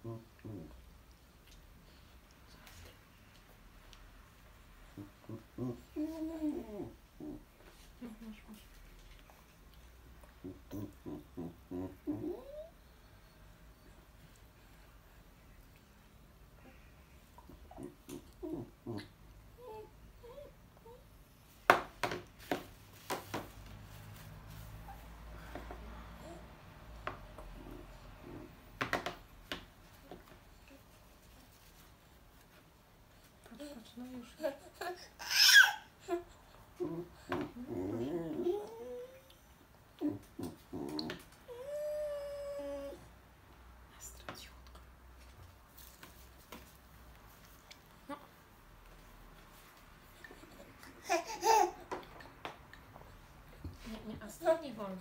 No już. Cichutko. No. Nie, Astra, nie wolno.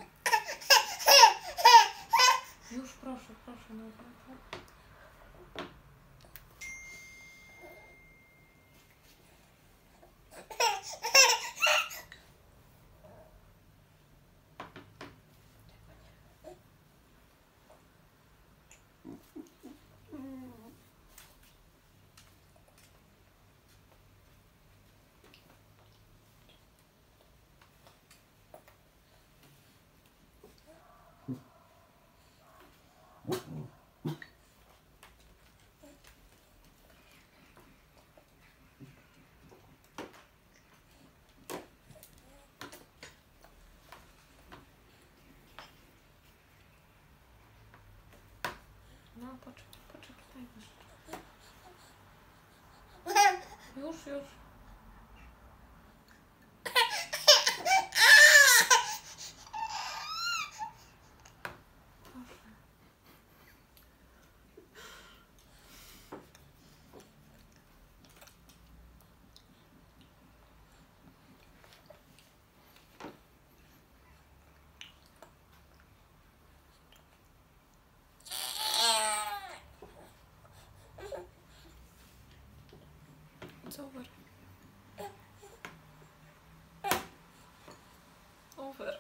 Już proszę, no. No, poczekaj. Już. It's over. Over.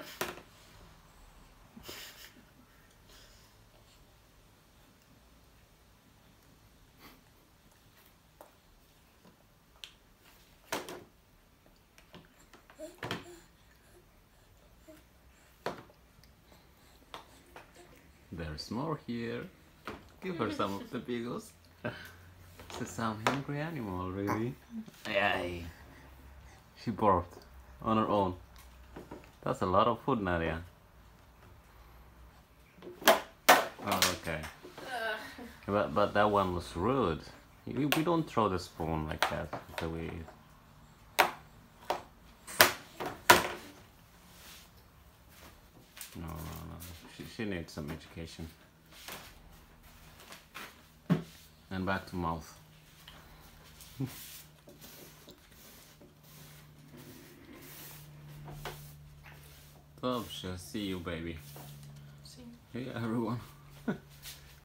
There's more here. Give her some of the pickles. She's some hungry animal, really. Yay. She barked on her own. That's a lot of food, Nadia. Oh, okay. But that one was rude. We don't throw the spoon like that until we eat. No. She needs some education. And back to mouth. Dobrze, see you, baby. See you. Hey, everyone.